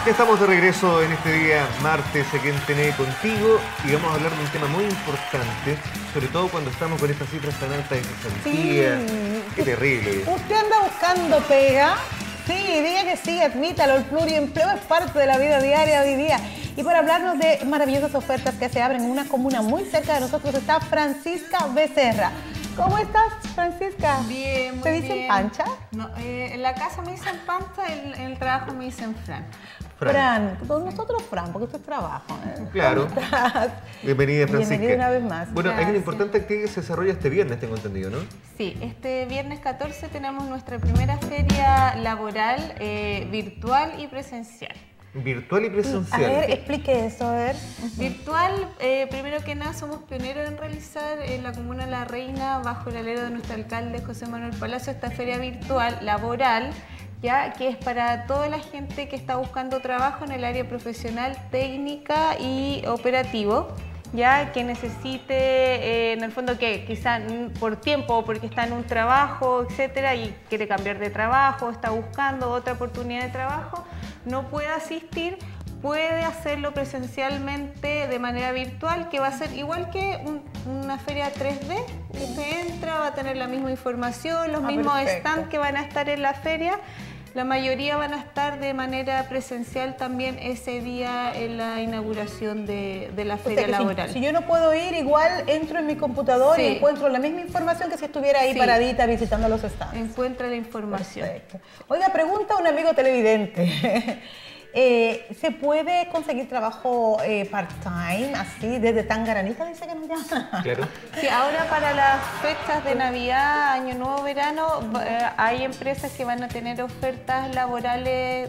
Ya estamos de regreso en este día martes aquí en TNE contigo y vamos a hablar de un tema muy importante, sobre todo cuando estamos con estas cifras tan altas de cesantía. Sí. Qué terrible. ¿Usted anda buscando pega? Sí, diga que sí, admítalo, el pluriempleo es parte de la vida diaria hoy día. Y para hablarnos de maravillosas ofertas que se abren en una comuna muy cerca de nosotros está Francisca Becerra. ¿Cómo estás, Francisca? Bien, muy ¿Te dicen bien. Pancha? No, en la casa me dicen Pancha, en el trabajo me dicen Fran. Fran, con nosotros Fran, porque esto es trabajo. Claro. ¿Cómo estás? Bienvenida, Francisca. Bienvenida una vez más. Bueno, hay una Gracias. importante actividad que se desarrolla este viernes, tengo entendido, ¿no? Sí, este viernes 14 tenemos nuestra primera feria laboral virtual y presencial. Virtual y A presencial. ver, explique eso, a ver. Virtual, primero que nada, somos pioneros en realizar en la Comuna La Reina, bajo el alero de nuestro alcalde José Manuel Palacio, esta feria virtual laboral, ya que es para toda la gente que está buscando trabajo en el área profesional, técnica y operativo, ya que necesite, en el fondo, que quizá por tiempo o porque está en un trabajo, etcétera, y quiere cambiar de trabajo, está buscando otra oportunidad de trabajo, no puede asistir, puede hacerlo presencialmente de manera virtual, que va a ser igual que una feria 3D. Usted entra, va a tener la misma información, los mismos perfecto. stands que van a estar en la feria. La mayoría van a estar de manera presencial también ese día en la inauguración de la O sea feria que laboral. si yo no puedo ir, igual entro en mi computador y Sí. encuentro la misma información que si estuviera ahí Sí. paradita visitando los stands. Encuentra la información. Perfecto. Oiga, pregunta un amigo televidente. ¿Se puede conseguir trabajo part-time, así, desde Tangaranita, dice que nos llama? Claro. Sí, ahora para las fechas de Navidad, Año Nuevo, verano, hay empresas que van a tener ofertas laborales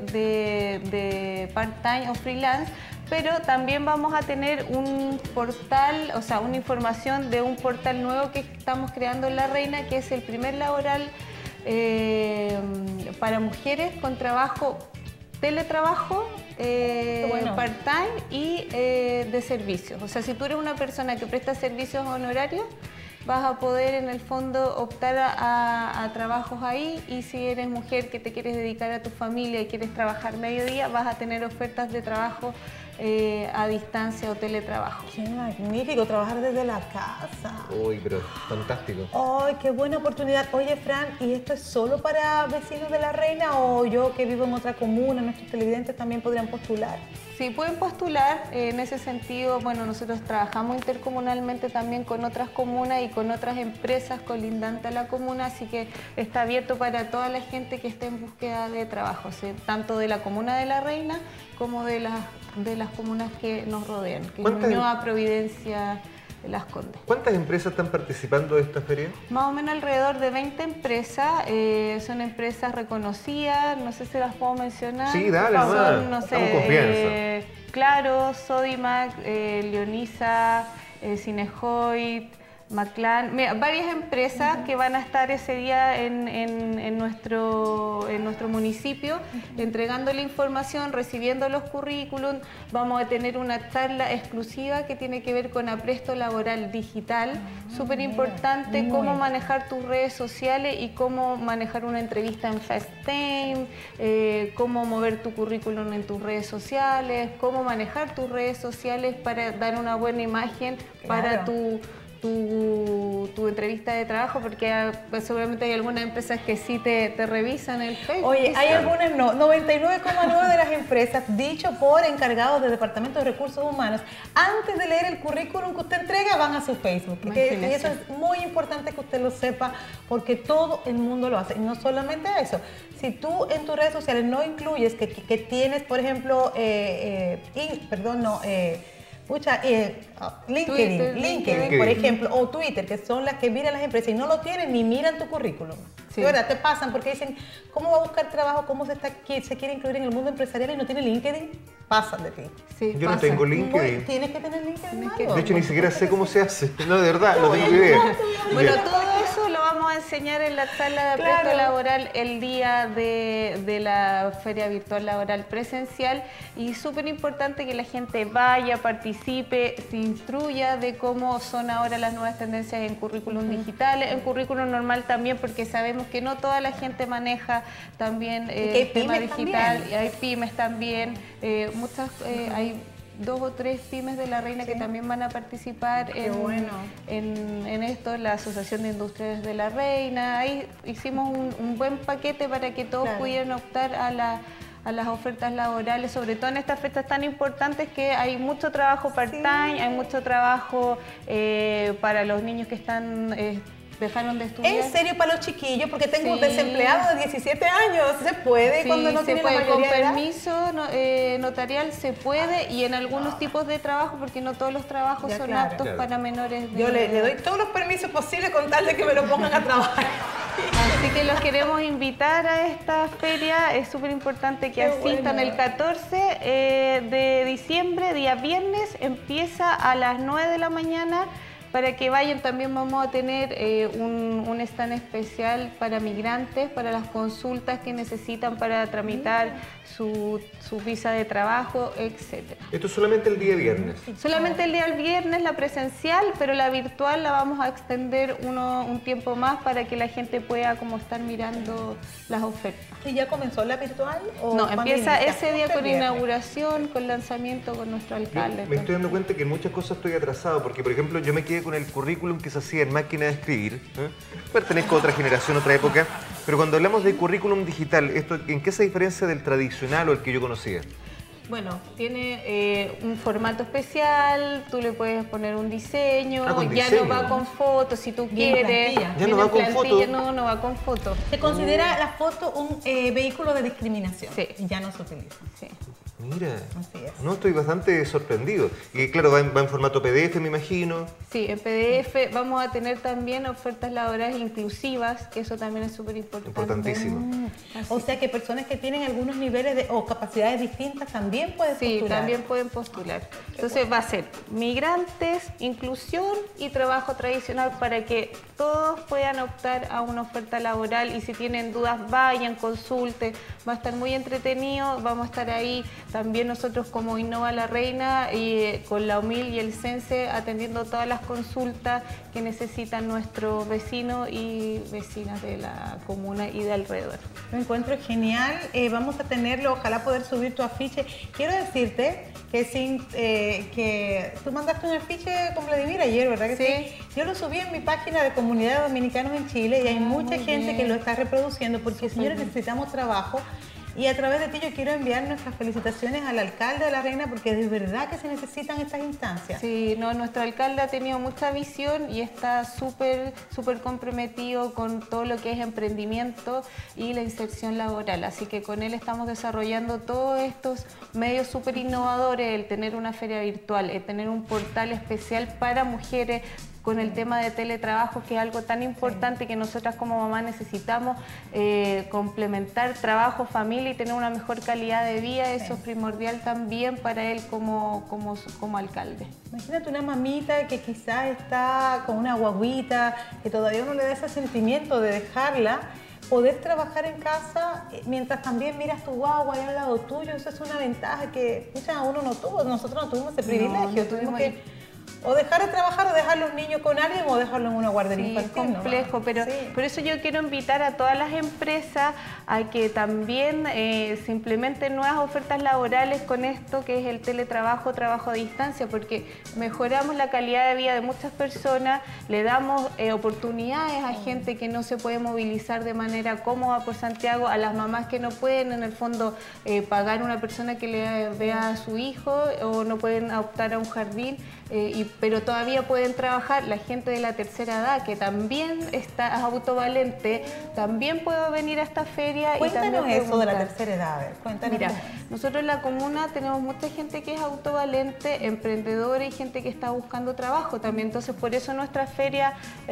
de part-time o freelance, pero también vamos a tener un portal, o sea, una información de un portal nuevo que estamos creando en La Reina, que es el primer laboral para mujeres con trabajo, teletrabajo, bueno. part-time y de servicios. O sea, si tú eres una persona que presta servicios honorarios, vas a poder en el fondo optar a trabajos ahí, y si eres mujer que te quieres dedicar a tu familia y quieres trabajar mediodía, vas a tener ofertas de trabajo a distancia o teletrabajo. Qué magnífico, trabajar desde la casa. Uy, pero fantástico. ¡Ay, qué buena oportunidad! Oye, Fran, ¿y esto es solo para vecinos de La Reina o yo que vivo en otra comuna, nuestros televidentes también podrían postular? Sí, pueden postular. En ese sentido, bueno, nosotros trabajamos intercomunalmente también con otras comunas y con otras empresas colindantes a la comuna, así que está abierto para toda la gente que esté en búsqueda de trabajo, ¿sí? Tanto de la comuna de La Reina como de las comunas que nos rodean, que es ¿Cuántas- Ñuñoa, Providencia, Las Condes. ¿Cuántas empresas están participando de esta feria? Más o menos alrededor de 20 empresas, son empresas reconocidas, no sé si las puedo mencionar. Sí, dale, Son, nomás. no Estamos en confianza. Claro, Sodimac, Leonisa, Cinejoid, Maclan, mira, varias empresas que van a estar ese día en nuestro municipio entregando la información, recibiendo los currículum. Vamos a tener una charla exclusiva que tiene que ver con apresto laboral digital, súper importante, cómo manejar tus redes sociales y cómo manejar una entrevista en FaceTime, cómo mover tu currículum en tus redes sociales, cómo manejar tus redes sociales para dar una buena imagen para tu entrevista de trabajo, porque pues, seguramente hay algunas empresas que sí te revisan el Facebook. Oye, hay algunas no, 99,9 de las empresas, dicho por encargados del Departamento de Recursos Humanos, antes de leer el currículum que usted entrega, van a su Facebook. Y eso es muy importante que usted lo sepa, porque todo el mundo lo hace. Y no solamente eso, si tú en tus redes sociales no incluyes que tienes, por ejemplo, LinkedIn, por ejemplo, o Twitter, que son las que miran las empresas y no lo tienen ni miran tu currículum. Sí. De verdad, te pasan porque dicen, ¿cómo va a buscar trabajo? ¿Cómo se quiere incluir en el mundo empresarial y no tiene LinkedIn? Pasan de ti. Sí, Yo no pasa. tengo LinkedIn. Tienes que tener LinkedIn, Tienes que- Mario. De hecho, ni siquiera sé cómo se hace. No, de verdad, no tengo idea. Bueno, todo eso eso lo vamos a enseñar en la sala de apresto laboral el día de la Feria Virtual Laboral Presencial, y súper importante que la gente vaya, participe, se instruya de cómo son ahora las nuevas tendencias en currículum digitales, en currículum normal también, porque sabemos que no toda la gente maneja también el tema digital, y hay pymes también, hay 2 o 3 pymes de La Reina que también van a participar en esto, la Asociación de Industrias de La Reina. Ahí hicimos un buen paquete para que todos pudieran optar a las ofertas laborales, sobre todo en estas fechas tan importantes que hay mucho trabajo part-time, hay mucho trabajo para los niños que están... dejaron de estudiar. ¿En serio para los chiquillos? Porque tengo un desempleado de 17 años. ¿Se puede cuando no tiene la mayoría con de edad? permiso notarial se puede, y en algunos tipos de trabajo, porque no todos los trabajos son aptos para menores de Yo le doy todos los permisos posibles con tal de que me lo pongan a trabajar. Así que los queremos invitar a esta feria. Es súper importante que asistan. El 14 de diciembre, día viernes, empieza a las 9 de la mañana. Para que vayan, también vamos a tener un stand especial para migrantes, para las consultas que necesitan para tramitar su visa de trabajo, etc. ¿Esto es solamente el día viernes? Solamente el día viernes la presencial, pero la virtual la vamos a extender un tiempo más para que la gente pueda como estar mirando las ofertas. ¿Y ya comenzó la virtual? No, empieza ese día con inauguración, con lanzamiento con nuestro alcalde. Me estoy dando cuenta que en muchas cosas estoy atrasado, porque por ejemplo yo me quedé con el currículum que se hacía en máquina de escribir. Pertenezco a otra generación, otra época, pero cuando hablamos de currículum digital, ¿en qué se diferencia del tradicional o el que yo conocía? Bueno, tiene un formato especial, tú le puedes poner un diseño, ya no va con fotos si tú quieres. ¿Ya no va con fotos? No va con fotos. Se considera la foto un vehículo de discriminación. Sí. Ya no se utiliza. Sí. Mira, Así es. no, estoy bastante sorprendido. Y claro, va en formato PDF, me imagino. Sí, en PDF vamos a tener también ofertas laborales inclusivas, que eso también es súper importante. Importantísimo. O sea que personas que tienen algunos niveles o capacidades distintas también pueden postular. Sí, también pueden postular. Entonces va a ser migrantes, inclusión y trabajo tradicional, para que todos puedan optar a una oferta laboral, y si tienen dudas vayan, consulten. Va a estar muy entretenido, vamos a estar ahí también nosotros como Innova La Reina y con la UMIL y el CENSE atendiendo todas las consultas que necesitan nuestros vecinos y vecinas de la comuna y de alrededor. Lo encuentro genial, vamos a tenerlo, ojalá poder subir tu afiche. Quiero decirte que tú mandaste un afiche con Vladimir ayer, ¿verdad que sí? Yo lo subí en mi página de Comunidad de Dominicanos en Chile y hay mucha gente que lo está reproduciendo, porque señores, necesitamos trabajo. Y a través de ti yo quiero enviar nuestras felicitaciones al alcalde de La Reina, porque de verdad que se necesitan estas instancias. Sí, no, nuestro alcalde ha tenido mucha visión y está súper comprometido con todo lo que es emprendimiento y la inserción laboral. Así que con él estamos desarrollando todos estos medios súper innovadores, el tener una feria virtual, el tener un portal especial para mujeres, con el tema de teletrabajo, que es algo tan importante que nosotras como mamá necesitamos complementar trabajo, familia y tener una mejor calidad de vida. Eso es primordial también para él como alcalde. Imagínate una mamita que quizás está con una guaguita, que todavía no le da ese sentimiento de dejarla, poder trabajar en casa mientras también miras tu guagua ahí al lado tuyo. Eso es una ventaja que uno no tuvo, nosotros no tuvimos ese privilegio, tuvimos que o dejar de trabajar o dejar los niños con alguien o dejarlo en una guardería infantil. Es complejo, pero por eso yo quiero invitar a todas las empresas a que también se implementen nuevas ofertas laborales con esto que es el teletrabajo, trabajo a distancia, porque mejoramos la calidad de vida de muchas personas, le damos oportunidades a gente que no se puede movilizar de manera cómoda por Santiago, a las mamás que no pueden en el fondo pagar una persona que le vea a su hijo o no pueden optar a un jardín. Pero todavía pueden trabajar, la gente de la tercera edad que también está autovalente, también puede venir a esta feria. Cuéntanos eso de la tercera edad, a ver, cuéntanos. Mira, nosotros en la comuna tenemos mucha gente que es autovalente, emprendedora y gente que está buscando trabajo también, entonces por eso nuestra feria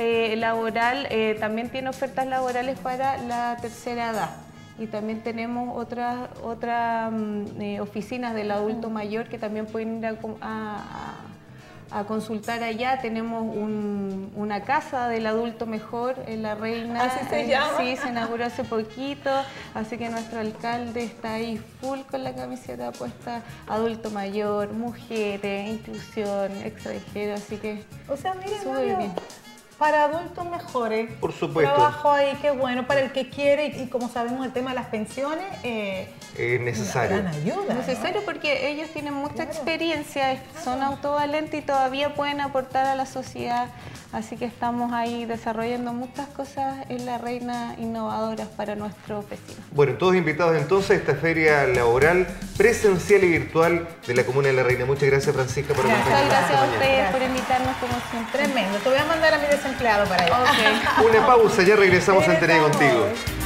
laboral también tiene ofertas laborales para la tercera edad. Y también tenemos otras oficinas del adulto mayor que también pueden ir consultar allá. Tenemos una casa del adulto mejor en La Reina. ¿Así se llama? Sí, se inauguró hace poquito, así que nuestro alcalde está ahí full con la camiseta puesta, adulto mayor, mujeres, inclusión, extranjero, así que O sea, miren, súper Mario, bien. para adultos mejores. Por supuesto. Trabajo ahí, qué bueno, para el que quiere y como sabemos el tema de las pensiones, Es necesario. una gran ayuda. ¿no? Necesario porque ellos tienen mucha Claro. experiencia, son autovalentes y todavía pueden aportar a la sociedad, así que estamos ahí desarrollando muchas cosas en La Reina innovadoras para nuestros vecinos. Bueno, todos invitados entonces a esta feria laboral presencial y virtual de la Comuna de La Reina. Muchas gracias, Francisca, por Muchas acompañarnos gracias esta a mañana. ustedes por invitarnos como siempre. Tremendo. Te voy a mandar a mi desempleado para allá. Ok. Una pausa, ya regresamos a Enteré Regresamos. Contigo.